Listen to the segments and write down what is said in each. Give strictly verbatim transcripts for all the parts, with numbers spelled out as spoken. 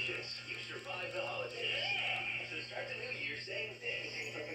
promotions. You survive the holidays. So start the new year saying this.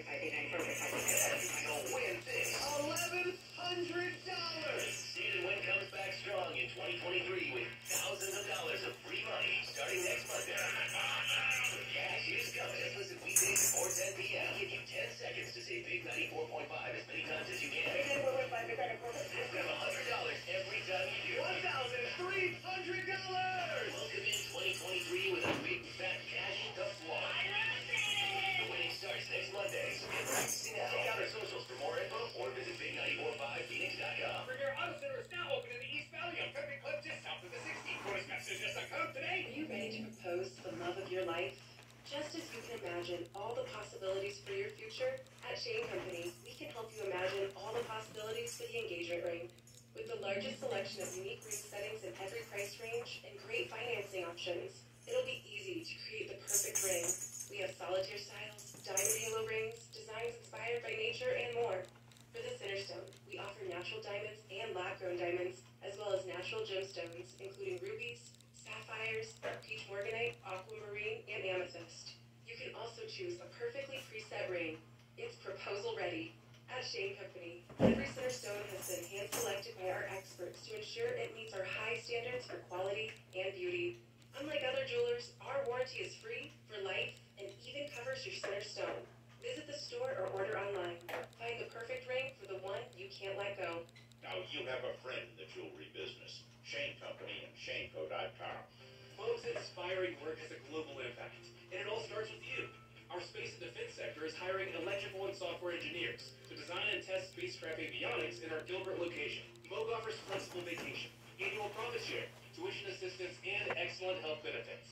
You'll win this. eleven hundred dollars. See and Win comes back strong in twenty twenty-three with thousands of dollars of free money starting next Monday. Cash is coming. Just listen weekdays before ten p m Give you ten seconds to say Big ninety-four point five as many times as you can. Grab one hundred dollars every time you do. one thousand three hundred dollars. Welcome in twenty twenty-three with a big fat cash to fly. The winning starts next Monday. So get practicing now. Check out our socials for more info or visit big nine four five phoenix dot com. Premier Auto Center is now open in the East Valley on Country Club just south of the sixty. Voice message us a code today. Are you ready to propose to the love of your life? Just as you can imagine all the possibilities for your future, at Shane Company, we can help you imagine all the possibilities for the engagement ring. With the largest selection of unique ring settings in every price range and great financing options, it'll be easy to create the perfect ring. We have solitaire styles, diamond halo rings, designs inspired by nature, and more. For the Centerstone, we offer natural diamonds and lab-grown diamonds, as well as natural gemstones, including rubies, sapphires, peach morganite, aquamarine, and amethyst. You can also choose a perfectly preset ring. It's proposal ready. At Shane Company, every Centerstone has been hand-selected by our experts to ensure it meets our high standards for quality and beauty. Unlike other jewelers, our warranty is free for life and even covers your Centerstone. Visit the store or order online. Find the perfect ring for the one you can't let go. Now you have a friend in the jewelry business. Shane Company and Shane Co dot com. Folks, inspiring work has a global impact, and it all starts with you. Our space and defense sector is hiring electrical and software engineers to design and test spacecraft avionics in our Gilbert location. Moog offers flexible vacation, annual profit share, tuition assistance, and excellent health benefits.